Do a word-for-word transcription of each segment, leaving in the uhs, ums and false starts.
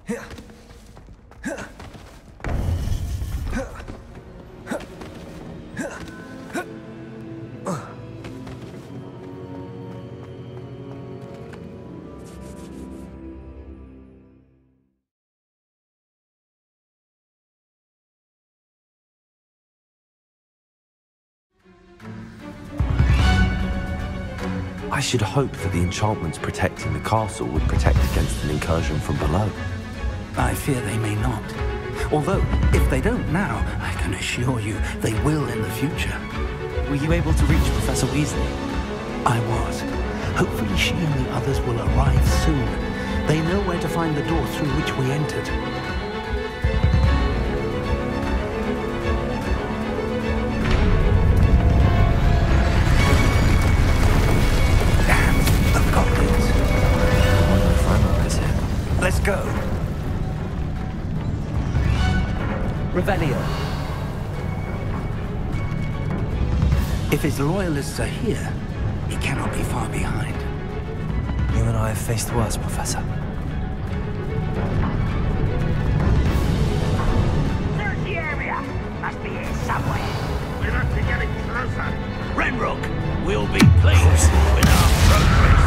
I should hope that the enchantments protecting the castle would protect against an incursion from below. I fear they may not. Although, if they don't now, I can assure you they will in the future. Were you able to reach Professor Weasley? I was. Hopefully she and the others will arrive soon. They know where to find the door through which we entered. Let's go. Revelio. If his loyalists are here, he cannot be far behind. You and I have faced worse, Professor. Search the area. Must be here somewhere. We'll have to get it closer. Renrook will be pleased with our progress.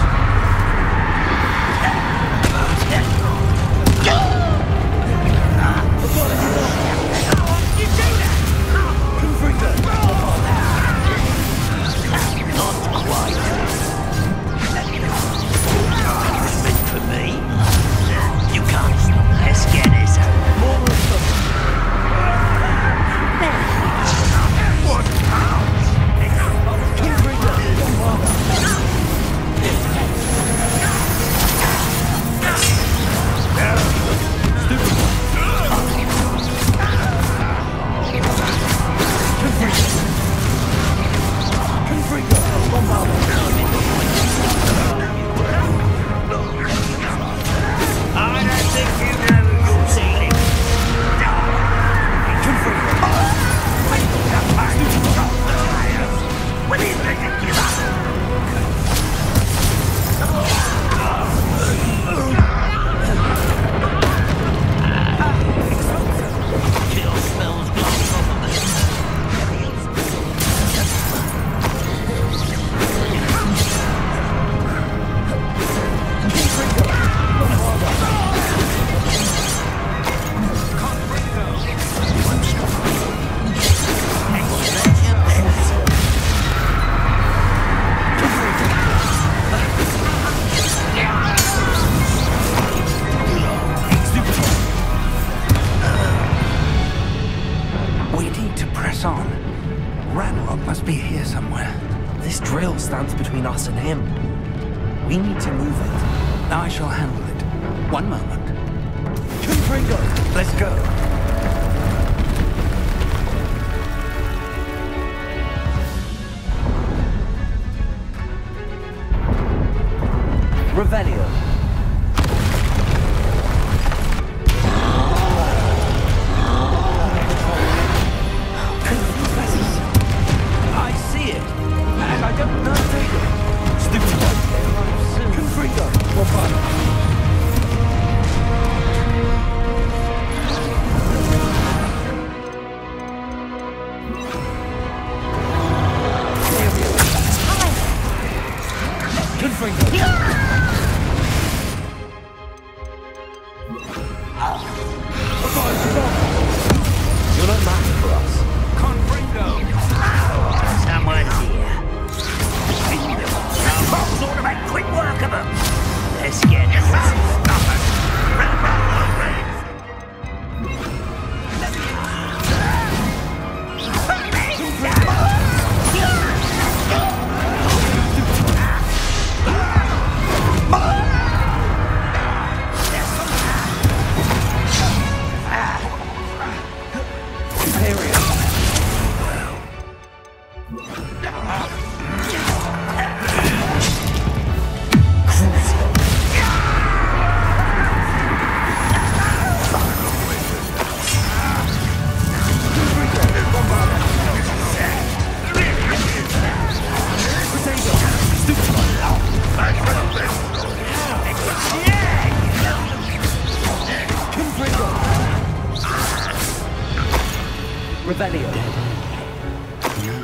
Revelio. Dead end. Now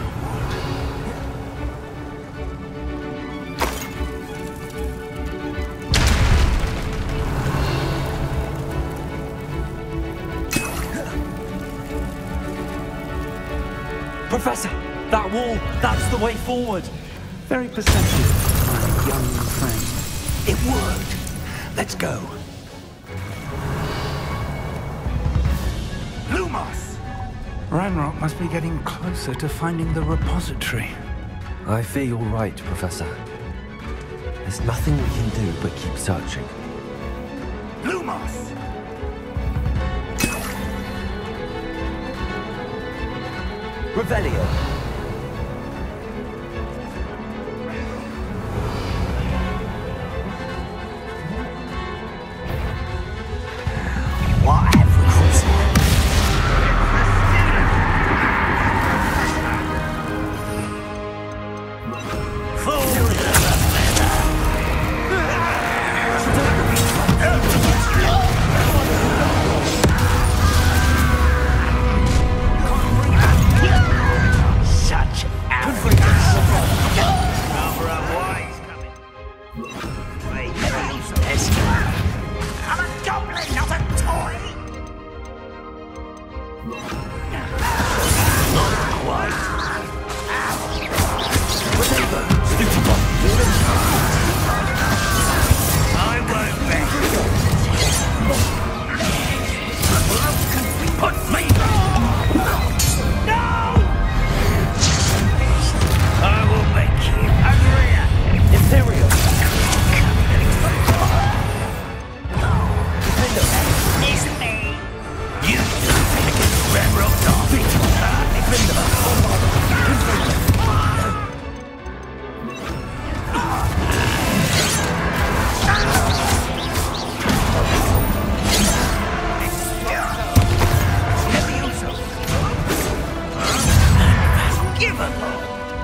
Professor, that wall, that's the way forward. very perceptive, my young friend. It worked. Let's go. Lumos! Ranrock must be getting closer to finding the repository. I fear you're right, Professor. There's nothing we can do but keep searching. Lumos! Revelio. What have we Such arrogance! Cover up, why he's coming. Wait, there's I'm a goblin, not a toy! Not quite. I won't bet. Put me! No! I will make you angrier. Imperial. It's me. You just red rock dog. Give a look.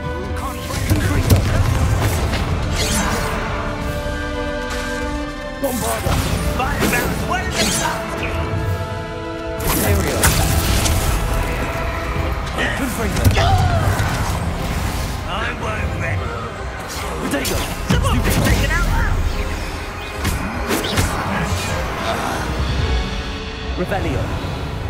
By about what is it? Imperial. I won't bet. Potato. Someone take it out loud. Revelio.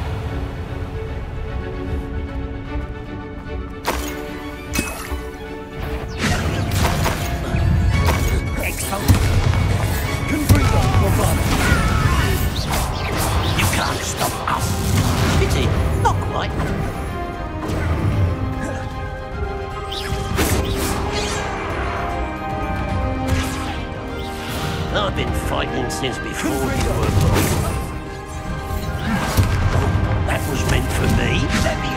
You can't stop us. Pity, not quite. I've been fighting since before you were born. That was meant for me. Let me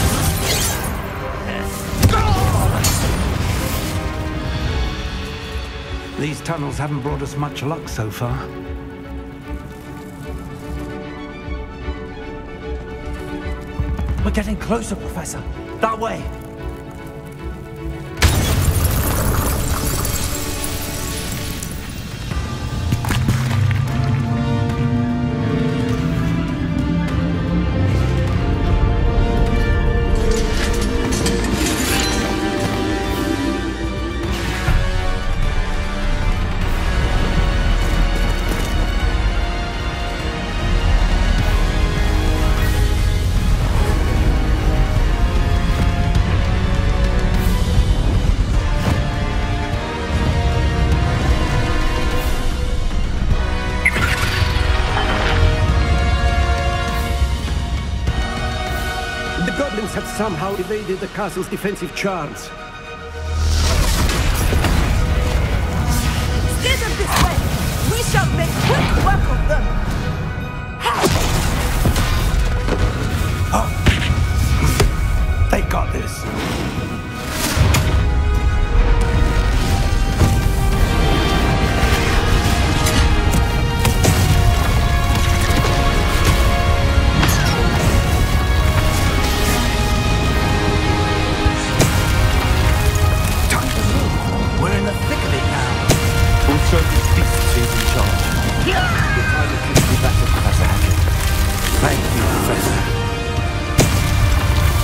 These tunnels haven't brought us much luck so far. We're getting closer, Professor. That way. Had somehow evaded the castle's defensive charms. Steer them this way! We shall make quick work of them! Oh. They got this. Thank you, Professor.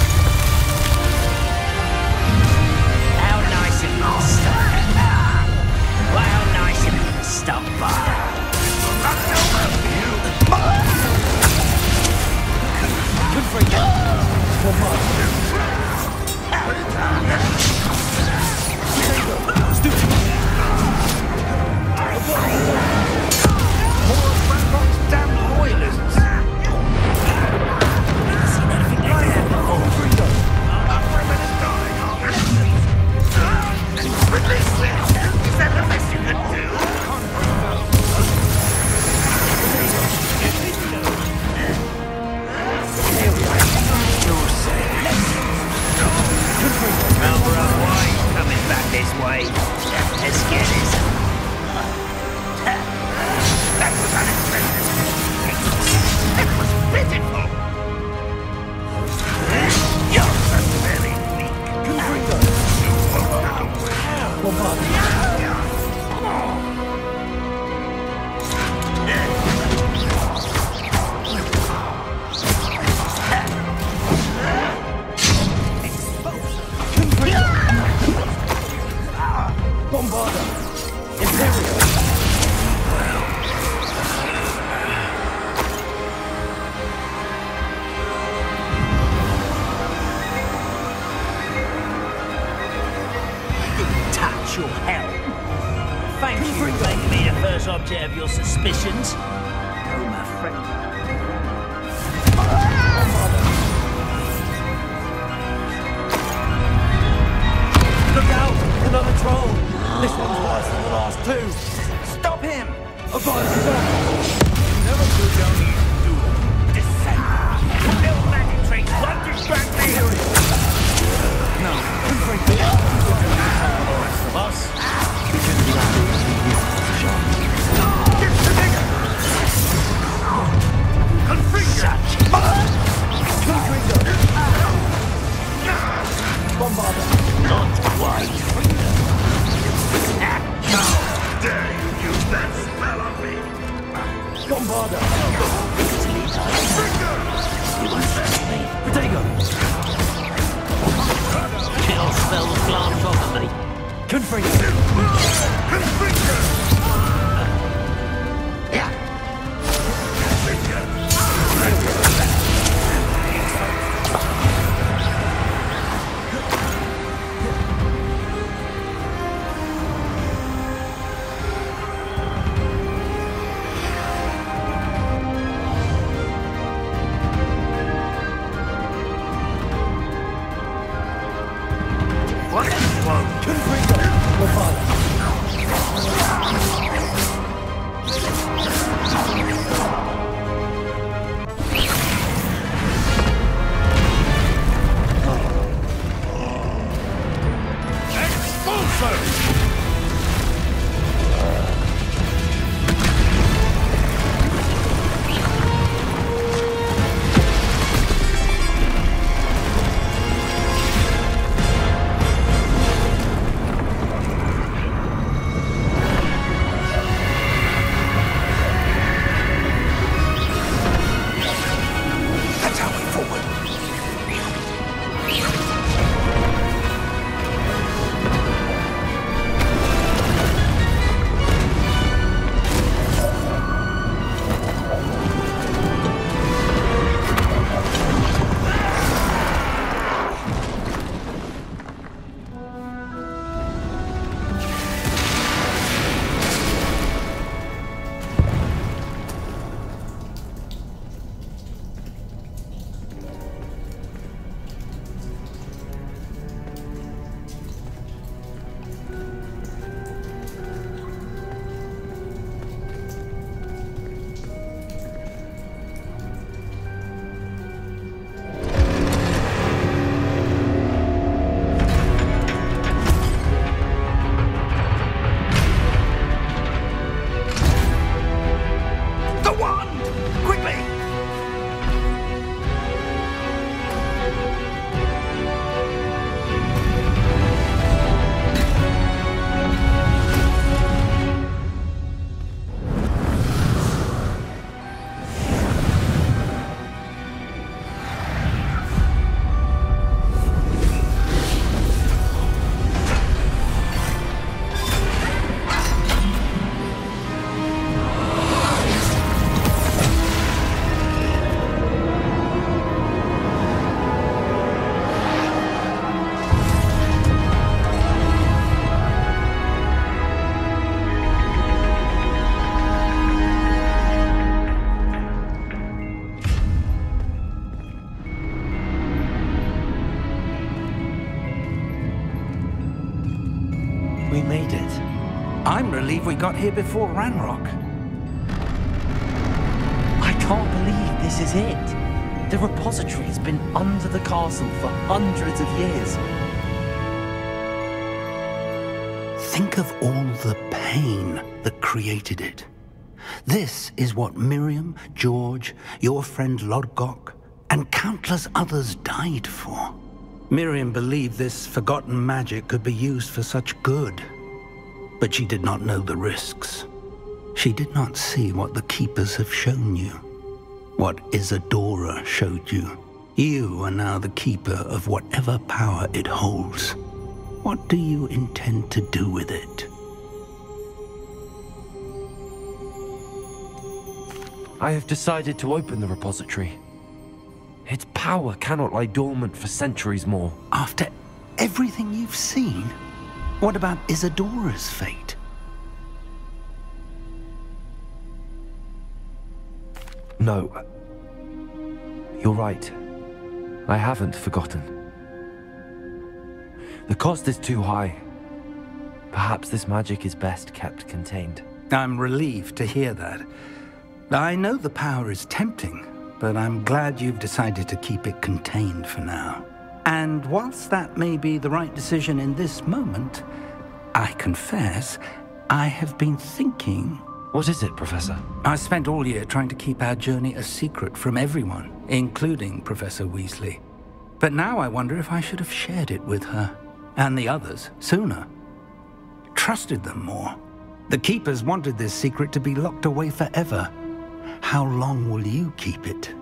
Your hell. Thank you for making me the first object of your suspicions. Oh, my friend. Look out! Another troll! This one's worse than the last two! Stop him! Advise stop! Never go down easy, do it. Descend. Little magic tricks won't distract me. No, confront me. Boss. Because the others need this shot. Get the nigger! Confringo! Confringo! Bombarder! Not quite. How dare you use that spell on me? Bombarder! Confringo! You won't touch me. Potato! Kill spells glance off of me. Confringo! Confringo! Yeah. What? Confringo! We made it. I'm relieved we got here before Ranrock. I can't believe this is it. The repository has been under the castle for hundreds of years. Think of all the pain that created it. This is what Miriam, George, your friend Lodgok, and countless others died for. Miriam believed this forgotten magic could be used for such good. but she did not know the risks. She did not see what the Keepers have shown you, what Isadora showed you. You are now the Keeper of whatever power it holds. What do you intend to do with it? I have decided to open the repository. Its power cannot lie dormant for centuries more. After everything you've seen? What about Isadora's fate? No. You're right. I haven't forgotten. The cost is too high. Perhaps this magic is best kept contained. I'm relieved to hear that. I know the power is tempting, but I'm glad you've decided to keep it contained for now. And whilst that may be the right decision in this moment, I confess, I have been thinking... What is it, Professor? I spent all year trying to keep our journey a secret from everyone, including Professor Weasley. But now I wonder if I should have shared it with her, and the others, sooner. Trusted them more. The Keepers wanted this secret to be locked away forever. How long will you keep it?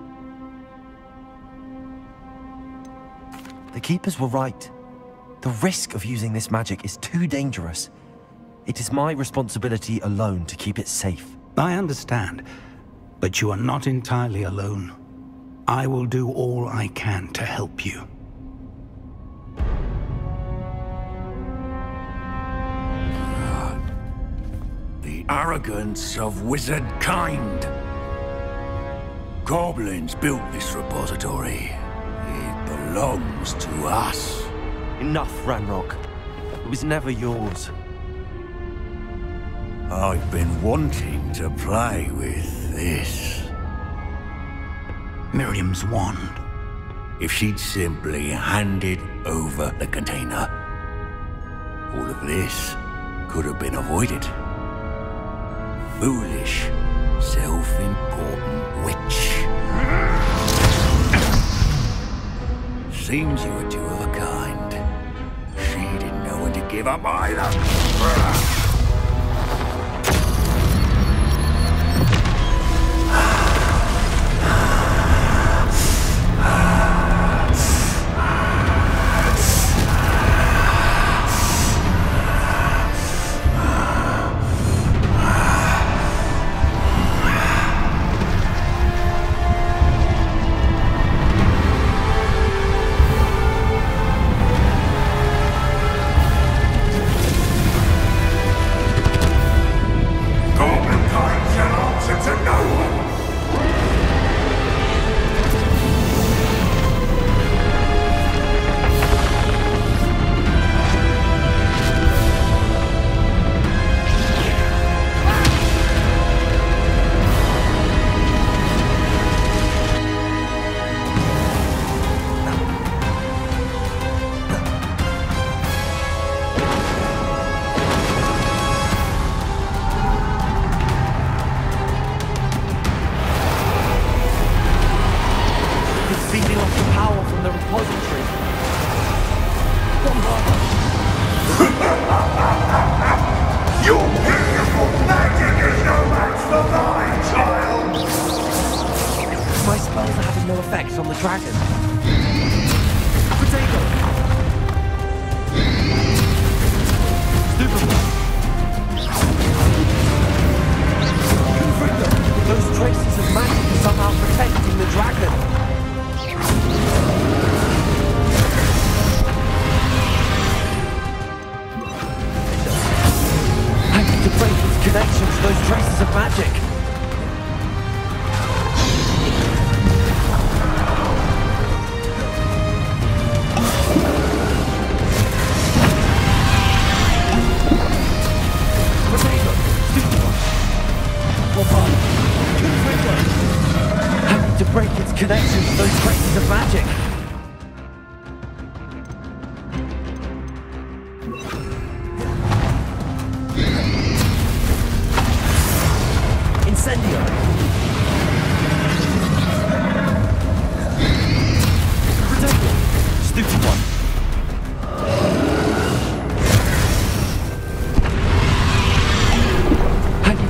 The Keepers were right. The risk of using this magic is too dangerous. It is my responsibility alone to keep it safe. I understand, but you are not entirely alone. I will do all I can to help you. The arrogance of wizard kind. Goblins built this repository. It belongs to us. Enough, Ranrock. It was never yours. I've been wanting to play with this. Miriam's wand. If she'd simply handed over the container, all of this could have been avoided. Foolish, self-important witch. Seems you were two of a kind. She didn't know when to give up either.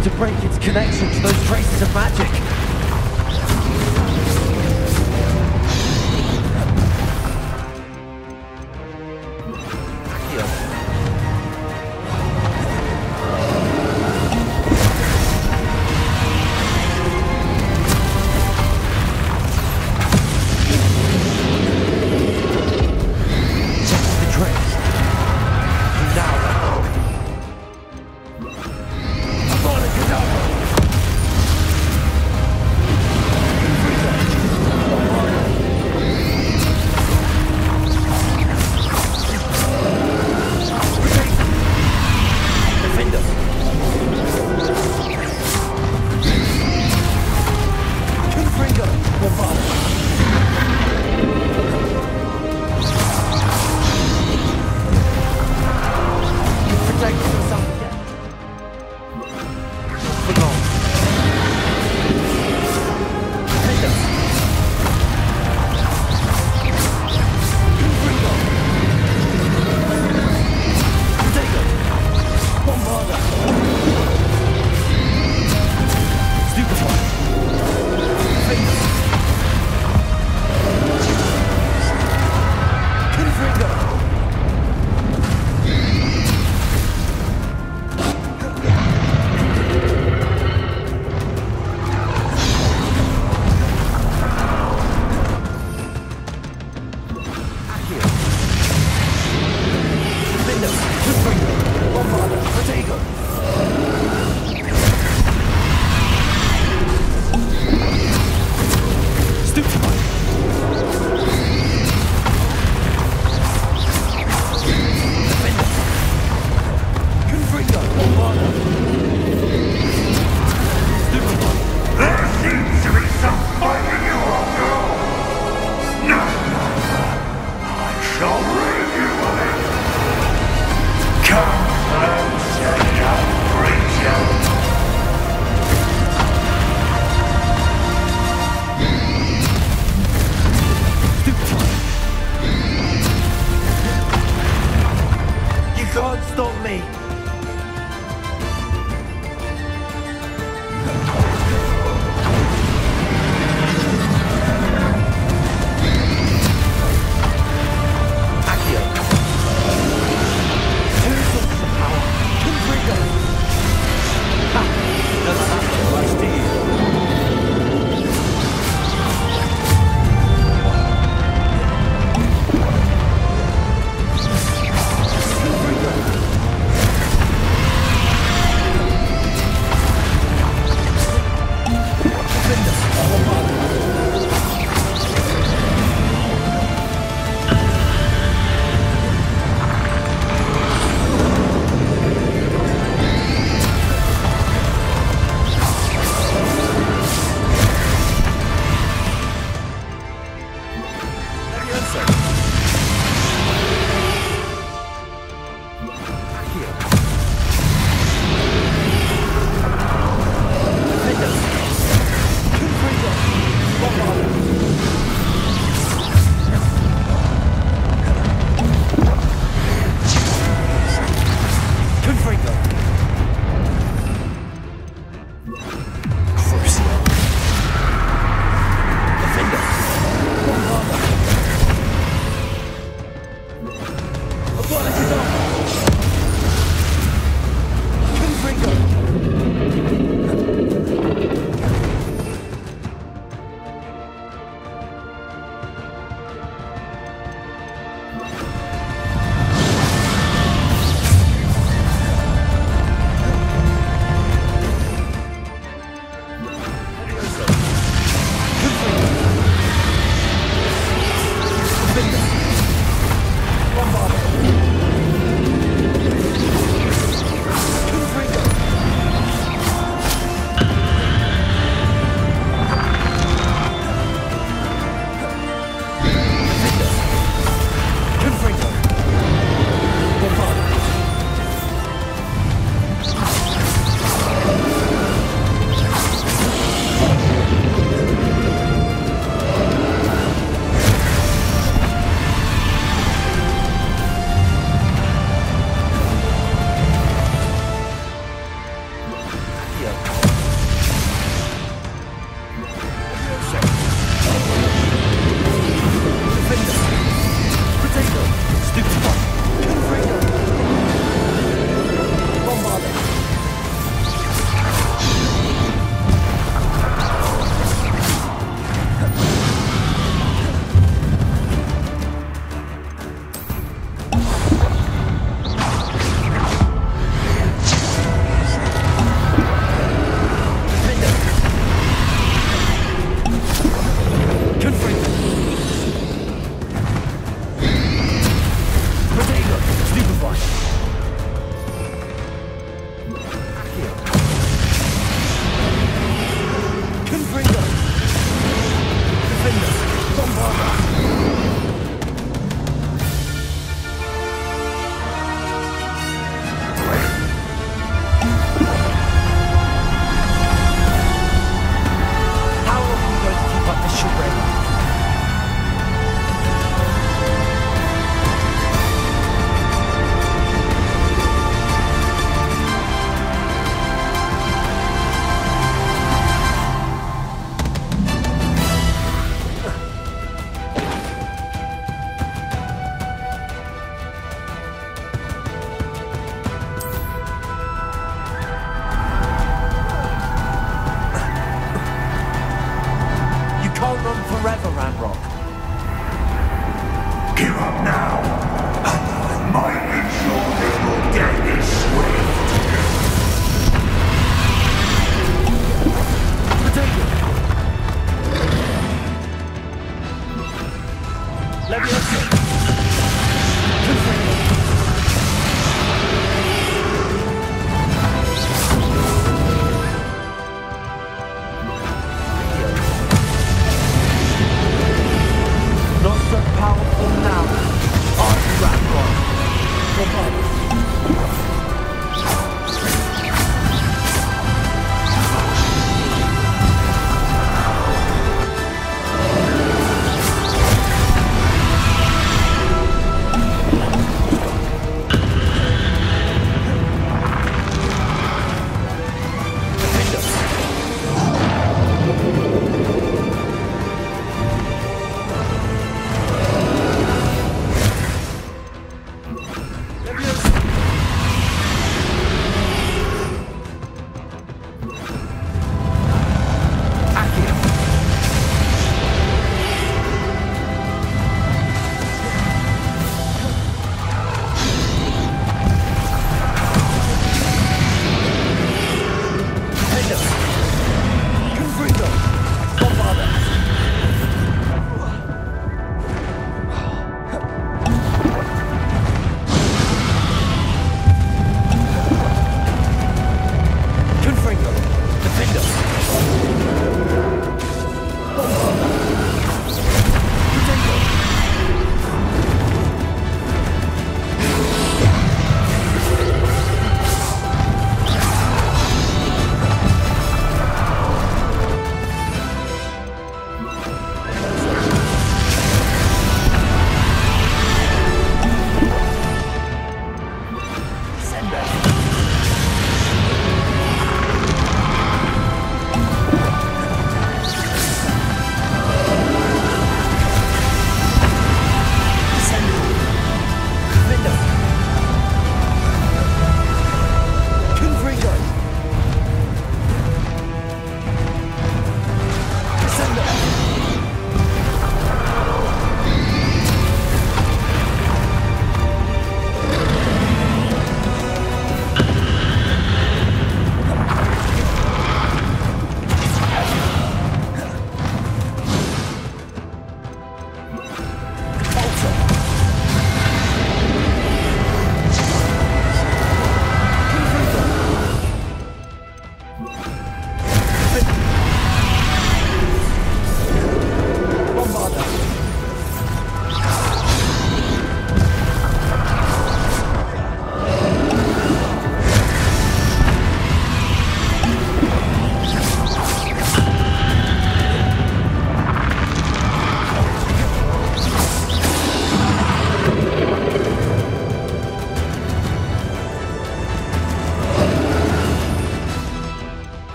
to break its connection to those traces of magic.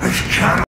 This channel